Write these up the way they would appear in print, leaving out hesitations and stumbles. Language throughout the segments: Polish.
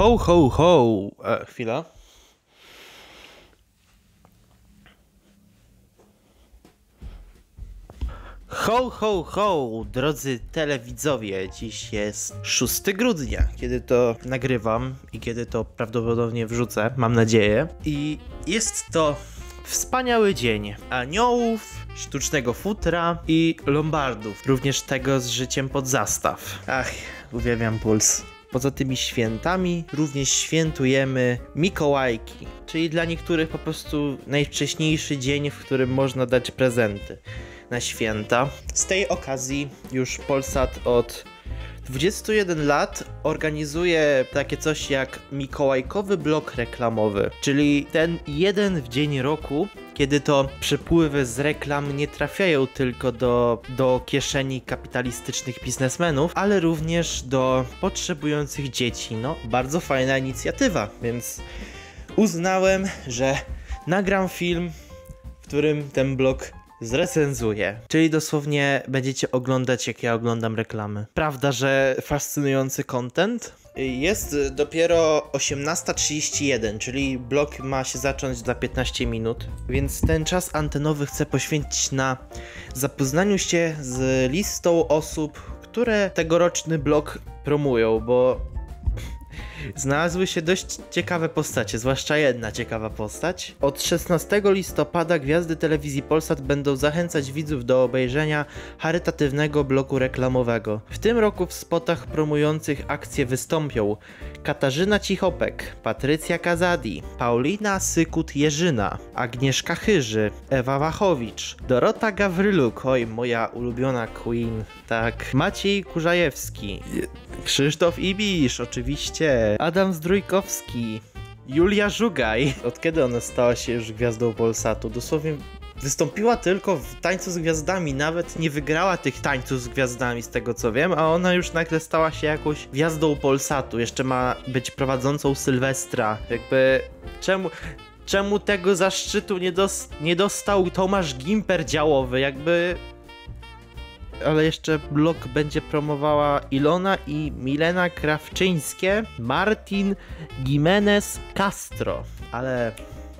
Ho, ho, ho. Chwila. Ho, ho, ho, drodzy telewidzowie, dziś jest 6 grudnia, kiedy to nagrywam i kiedy to prawdopodobnie wrzucę, mam nadzieję. I jest to wspaniały dzień aniołów, sztucznego futra i lombardów, również tego z życiem pod zastaw. Ach, uwielbiam Puls. Poza tymi świętami również świętujemy Mikołajki, czyli dla niektórych po prostu najwcześniejszy dzień, w którym można dać prezenty na święta. Z tej okazji już Polsat od 21 lat organizuje takie coś jak mikołajkowy blok reklamowy, czyli ten jeden w dzień roku, kiedy to przepływy z reklam nie trafiają tylko do kieszeni kapitalistycznych biznesmenów, ale również do potrzebujących dzieci. No, bardzo fajna inicjatywa, więc uznałem, że nagram film, w którym ten blok zrecenzuję. Czyli dosłownie będziecie oglądać, jak ja oglądam reklamy. Prawda, że fascynujący content? Jest dopiero 18:31, czyli blok ma się zacząć za 15 minut, więc ten czas antenowy chcę poświęcić na zapoznaniu się z listą osób, które tegoroczny blok promują, bo znalazły się dość ciekawe postacie, zwłaszcza jedna ciekawa postać. Od 16 listopada gwiazdy telewizji Polsat będą zachęcać widzów do obejrzenia charytatywnego bloku reklamowego. W tym roku w spotach promujących akcję wystąpią Katarzyna Cichopek, Patrycja Kazadi, Paulina Sykut-Jerzyna, Agnieszka Chyży, Ewa Wachowicz, Dorota Gawryluk, oj, moja ulubiona queen, tak, Maciej Kurzajewski, Krzysztof Ibisz, oczywiście, Adam Zdrójkowski, Julia Żugaj. Od kiedy ona stała się już gwiazdą Polsatu? Dosłownie wystąpiła tylko w Tańcu z Gwiazdami, nawet nie wygrała tych Tańców z Gwiazdami z tego co wiem, a ona już nagle stała się jakąś gwiazdą Polsatu. Jeszcze ma być prowadzącą Sylwestra. Jakby czemu tego zaszczytu nie dostał Tomasz Gimper działowy? Jakby... Ale jeszcze blog będzie promowała Ilona i Milena Krawczyńskie, Martin Gimenez Castro, ale...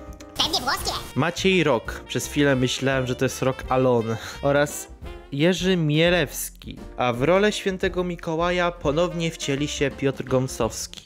Maciej Rok, przez chwilę myślałem, że to jest Rok Alon, oraz Jerzy Mielewski, a w rolę świętego Mikołaja ponownie wcieli się Piotr Gąsowski.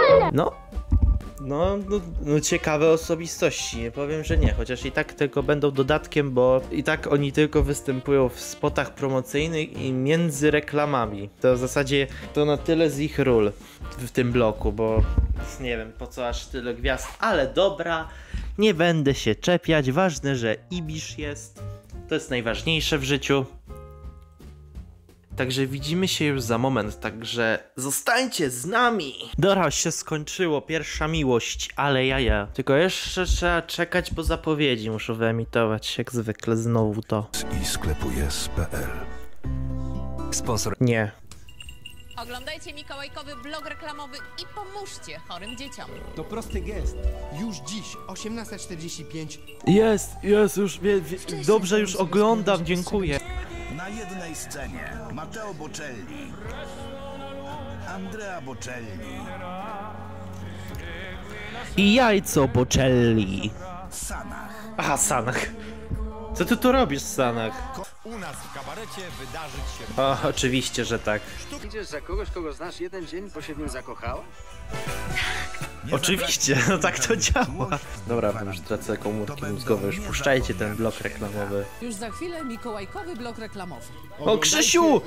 No, ciekawe osobistości, nie powiem, że nie, chociaż i tak tylko będą dodatkiem, bo i tak oni tylko występują w spotach promocyjnych i między reklamami. To w zasadzie to na tyle z ich ról w tym bloku, bo nie wiem po co aż tyle gwiazd, ale dobra, nie będę się czepiać, ważne, że Ibisz jest, to jest najważniejsze w życiu. Także widzimy się już za moment, także zostańcie z nami! Dobra, się skończyło, pierwsza miłość, ale jaja. Tylko jeszcze trzeba czekać, bo zapowiedzi muszą wyemitować, jak zwykle znowu to. I sklepu jest.pl. Sponsor. Nie. Oglądajcie mikołajkowy blog reklamowy i pomóżcie chorym dzieciom. To prosty gest. Już dziś, 18:45. Jest, już, dobrze, już oglądam, dziękuję. Na jednej scenie Matteo Bocelli, Andrea Bocelli, I jajco Bocelli. Sanach. Aha, Sanach. Co ty tu robisz, Sanach? U nas w kabarecie wydarzyć się... O, oczywiście, że tak. Idziesz za kogoś, kogo znasz jeden dzień, bo się w nim zakochała? Oczywiście, no tak to działa. Dobra, bo już tracę komórki mózgowe, już puszczajcie ten blok reklamowy. Już za chwilę mikołajkowy blok reklamowy. O, Krzysiu!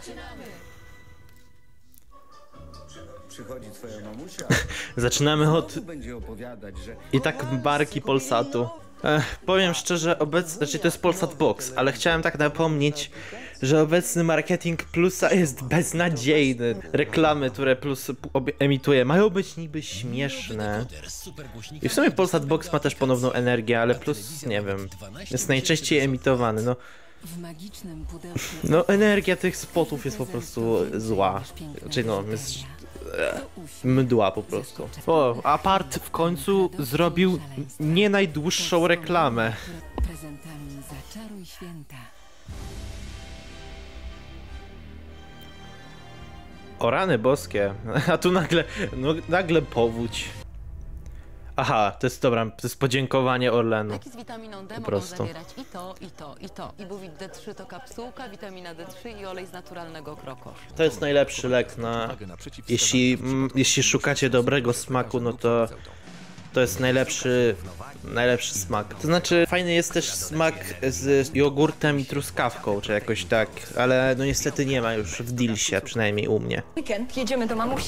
Przychodzi twoja mamusia. Zaczynamy od... Będzie opowiadać, że... I tak barki Polsatu. Powiem szczerze, znaczy to jest Polsat Box, ale chciałem tak napomnieć, że obecny marketing Plusa jest beznadziejny. Reklamy, które Plus emituje, mają być niby śmieszne. I w sumie Polsat Box ma też ponowną energię, ale Plus, nie wiem, jest najczęściej emitowany, no. No, energia tych spotów jest po prostu zła. Znaczy no, jest... mdła po prostu. O, Apart w końcu zrobił nie najdłuższą reklamę. Prezentami Zaczaruj święta. O rany boskie, a tu nagle powódź. Aha, to jest dobra, to jest podziękowanie Orlenu. Leki z witaminą D Po mogą prostu. zawierać i to, i to, i to. Ibuwit D3 to kapsułka, witamina D3 i olej z naturalnego krokoszu. To jest najlepszy lek na... Jeśli szukacie dobrego smaku, no to jest najlepszy smak. To znaczy, fajny jest też smak z jogurtem i truskawką, czy jakoś tak, ale no niestety nie ma już w Dealsie, przynajmniej u mnie. Weekend jedziemy do mamusi.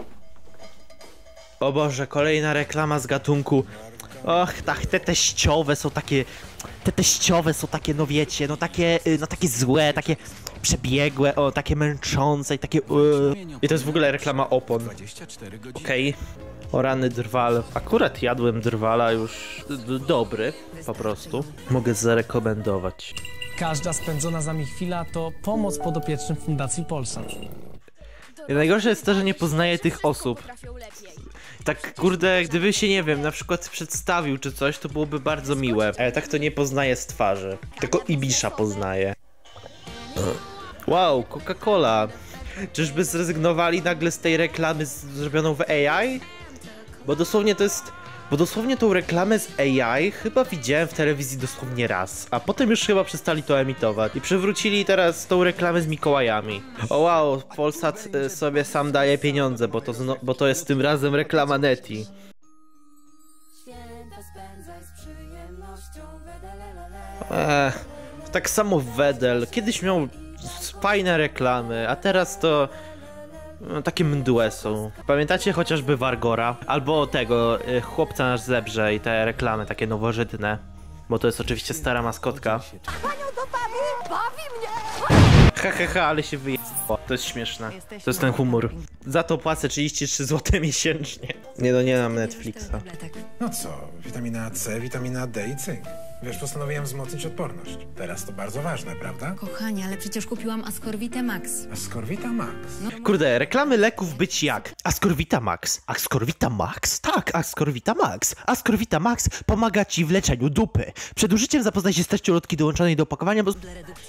O Boże, kolejna reklama z gatunku. Och, tak, te teściowe są takie, no wiecie, no takie złe, takie przebiegłe, o, takie męczące i takie I to jest w ogóle reklama opon. Okej. O rany drwal. Akurat jadłem drwala już dobry, po prostu. Mogę zarekomendować. Każda spędzona z nami chwila to pomoc podopiecznym Fundacji Polsat. I najgorsze jest to, że nie poznaję tych osób. Tak, kurde, gdyby się, nie wiem, na przykład przedstawił czy coś, to byłoby bardzo miłe. Ale tak to nie poznaję z twarzy. Tylko Ibisza poznaję. Wow, Coca-Cola. Czyżby zrezygnowali nagle z tej reklamy zrobioną w AI? Bo dosłownie tą reklamę z AI chyba widziałem w telewizji dosłownie raz, a potem już chyba przestali to emitować i przywrócili teraz tą reklamę z Mikołajami. O wow, Polsat sobie sam daje pieniądze, bo to jest tym razem reklama Neti. Tak samo Wedel, kiedyś miał fajne reklamy, a teraz to... No, takie mdłe są. Pamiętacie chociażby Wargora? Albo tego, chłopca na zebrze i te reklamy takie nowożytne. Bo to jest oczywiście stara maskotka. Ha, ale się wyjebało. To jest śmieszne. To jest ten humor. Za to płacę 33 zł miesięcznie. Nie mam Netflixa. No co, witamina C, witamina D i cynk. Wiesz, postanowiłem wzmocnić odporność. Teraz to bardzo ważne, prawda? Kochanie, ale przecież kupiłam Ascorvitę Max. Ascorvita Max? Kurde, reklamy leków być jak? Ascorvita Max. Ascorvita Max? Tak, Ascorvita Max. Ascorvita Max pomaga ci w leczeniu dupy. Przed użyciem zapoznaj się z treścią lotki dołączonej do opakowania, bo...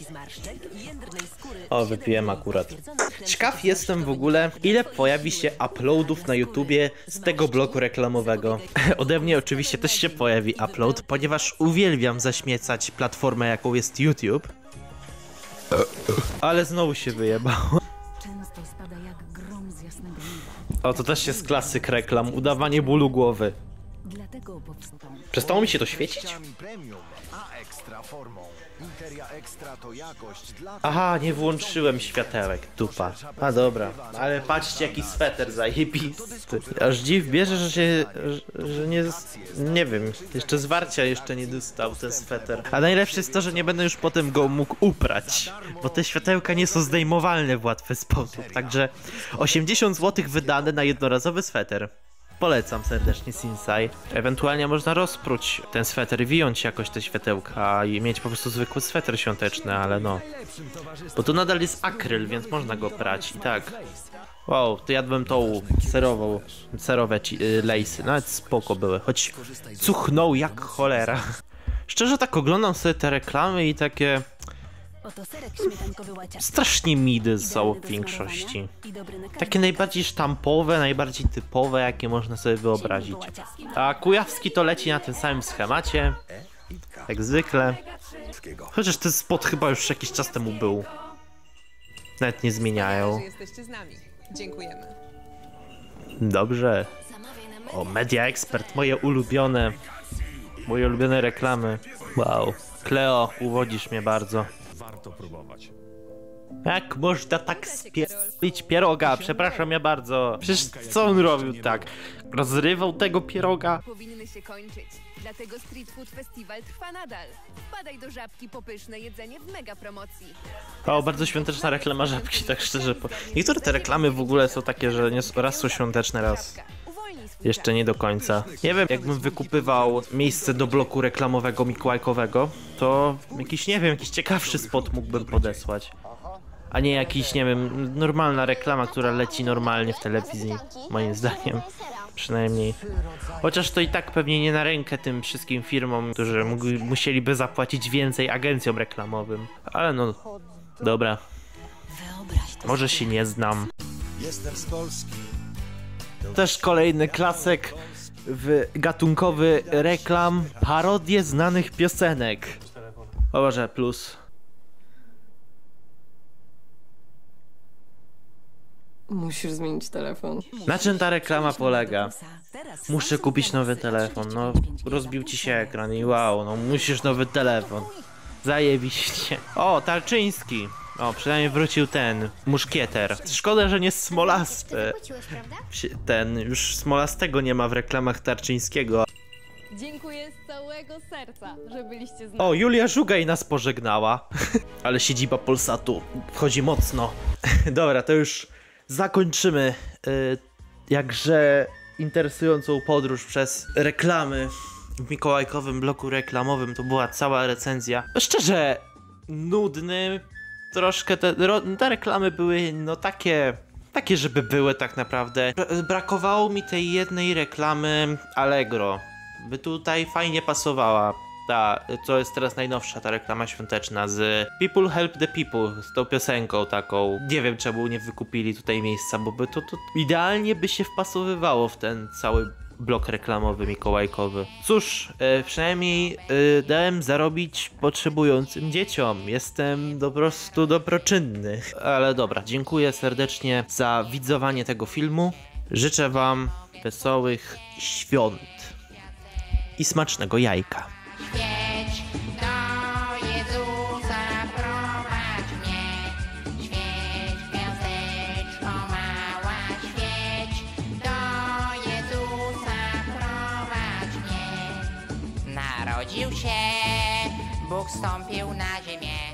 O, wypiłem akurat. Ciekaw jestem w ogóle, ile pojawi się uploadów na YouTubie z tego bloku reklamowego. Ode mnie oczywiście też się pojawi upload, ponieważ uwielbiam zaśmiecać platformę, jaką jest YouTube. Ale znowu się wyjebało. Często spada jak grom z jasnego nieba. O, to też jest klasyk reklam, udawanie bólu głowy. Dlatego powstał. Przestało mi się to świecić? Aha, nie włączyłem światełek, dupa. A dobra, ale patrzcie jaki sweter zajebisty. Aż dziw bierze, że nie wiem, jeszcze zwarcia jeszcze nie dostał ten sweter. A najlepsze jest to, że nie będę już potem go mógł uprać, bo te światełka nie są zdejmowalne w łatwy sposób. Także 80 zł wydane na jednorazowy sweter. Polecam serdecznie Sinsai. Ewentualnie można rozpróć ten sweter, wyjąć jakoś te światełka i mieć po prostu zwykły sweter świąteczny, ale no. Bo tu nadal jest akryl, więc można go prać i tak. Wow, to jadłem tą serowe lejsy, nawet spoko były, choć cuchnął jak cholera. Szczerze tak oglądam sobie te reklamy i takie... Strasznie midy są w większości. Takie najbardziej sztampowe, najbardziej typowe, jakie można sobie wyobrazić. A Kujawski to leci na tym samym schemacie. Jak zwykle. Chociaż ten spot chyba już jakiś czas temu był. Nawet nie zmieniają. Jesteście z nami. Dziękujemy. Dobrze. O, Media Expert, moje ulubione reklamy. Wow. Kleo, uwodzisz mnie bardzo. Warto próbować. Jak można tak spierdolić pieroga? Przepraszam ja bardzo. Przecież co on robił tak? Rozrywał tego pieroga? Powinny się kończyć. Dlatego Street Food Festival trwa nadal. Wpadaj do Żabki po pyszne jedzenie w mega promocji. O, bardzo świąteczna reklama Żabki, tak szczerze. Niektóre te reklamy w ogóle są takie, że raz są świąteczne, raz jeszcze nie do końca. Nie wiem, jakbym wykupywał miejsce do bloku reklamowego mikołajkowego, to jakiś ciekawszy spot mógłbym podesłać. A nie jakiś, nie wiem, normalna reklama, która leci normalnie w telewizji, moim zdaniem. Przynajmniej. Chociaż to i tak pewnie nie na rękę tym wszystkim firmom, którzy musieliby zapłacić więcej agencjom reklamowym. Ale no, dobra. Może się nie znam. jestem z Polski. Też kolejny klasyk gatunkowy reklam, parodie znanych piosenek. O Boże, plus. Musisz zmienić telefon. Na czym ta reklama polega? Muszę kupić nowy telefon, no rozbił ci się ekran i wow, no musisz nowy telefon. Zajebiście. O, Tarczyński. O, przynajmniej wrócił ten muszkieter. Szkoda, że nie Smolasty. Ten, już Smolastego nie ma w reklamach Tarczyńskiego. Dziękuję z całego serca, że byliście z nami. O, Julia Żugaj nas pożegnała. Ale siedziba Polsatu wchodzi mocno. Dobra, to już zakończymy jakże interesującą podróż przez reklamy w mikołajkowym bloku reklamowym. To była cała recenzja. Szczerze, nudny. Troszkę te reklamy były no takie, żeby były tak naprawdę. Brakowało mi tej jednej reklamy Allegro. By tutaj fajnie pasowała. Ta, co jest teraz najnowsza, ta reklama świąteczna z People Help the People, z tą piosenką taką. Nie wiem, czemu nie wykupili tutaj miejsca, bo by to idealnie by się wpasowywało w ten cały blok reklamowy mikołajkowy. Cóż, przynajmniej dałem zarobić potrzebującym dzieciom. Jestem po prostu dobroczynny. Ale dobra, dziękuję serdecznie za widzowanie tego filmu. Życzę wam wesołych świąt i smacznego jajka. Świeć do Jezusa, prowadź mnie. Świeć gwiazdeczko mała, świeć do Jezusa, prowadź mnie. Narodził się, Bóg stąpił na ziemię.